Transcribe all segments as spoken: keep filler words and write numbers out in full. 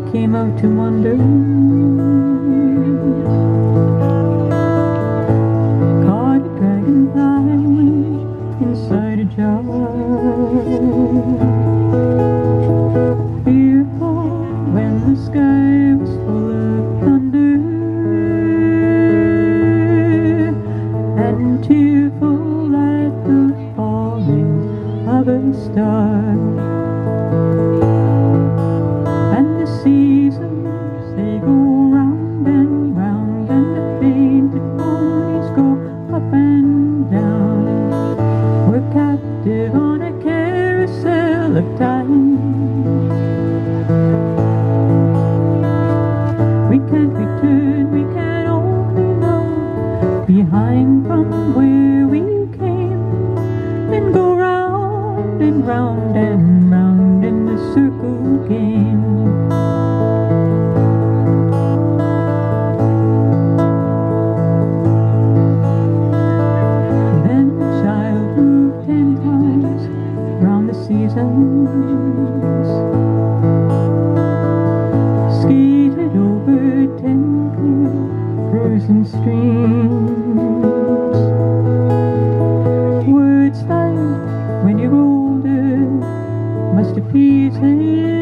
came out to wander. Caught a dragonfly inside a jar. Fearful when the sky was full of thunder, and tearful at the falling of a star. And the seasons, they go round and round, and the painted ponies go up and down. We're captive on a carousel of time. We can't return, we can only look behind from where we came, and go round and round and round in the circle game. Then the child moved ten times round the seasons, skated over ten clear frozen streams. Words like, when you're older, must appease him,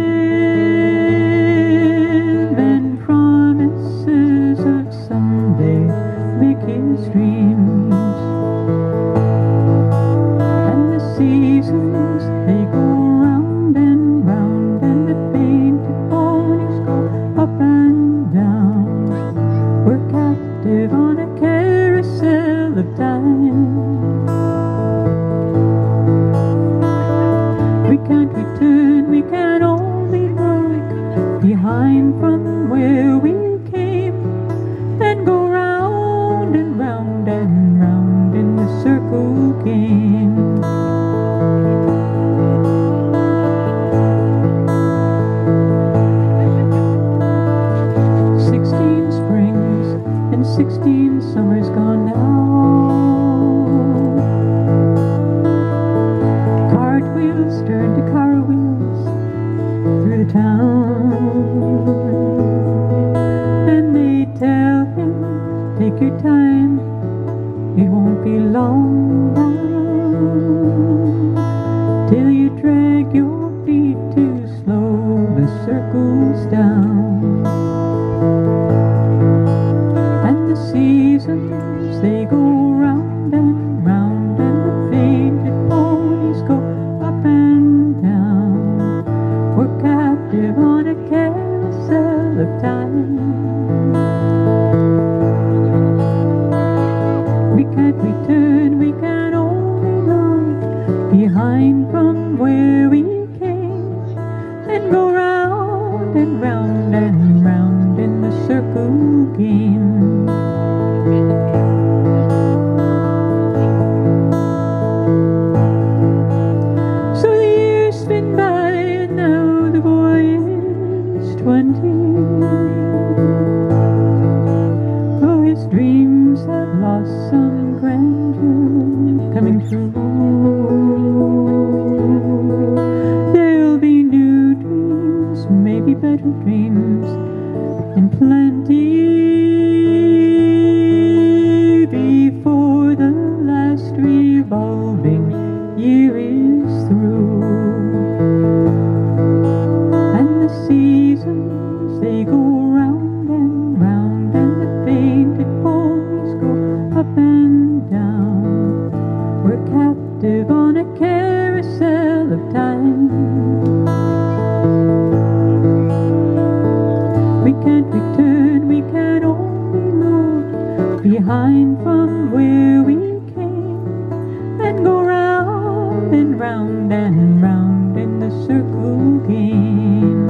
and promises of someday make his dreams. And the seasons, they go round and round, and the painted ponies go up and down. We're captive on a carousel of time. We can't return, we can only look behind from where we came, and go round and round and round in the circle game. Sixteen springs and sixteen summers gone now. Cartwheels turn to car wheels through the town, and they tell him, take your time, it won't be long now, till you drag your feet too slow, the circle's down. And the seasons, they go round and round, and the painted ponies go up and down. We're captive on a carousel of time. We can't return, we can only look behind from where we came, and go round and round and round in the circle game. So the years spin by, and now the boy is twenty. Oh, his dreams have lost some grandeur coming true. There'll be new dreams, maybe better dreams, in plenty, before the last revolving year is through. And the seasons, they go round and round, and the painted ponies go up and down. We're captive on a carousel of time. We can't return, we can only look behind from where we came, and go round and round and round in the circle game.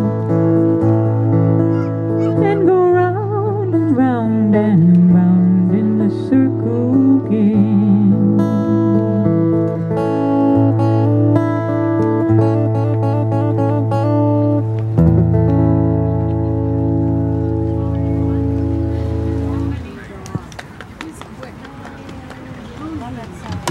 And go round and round and round in the circle game. On that side.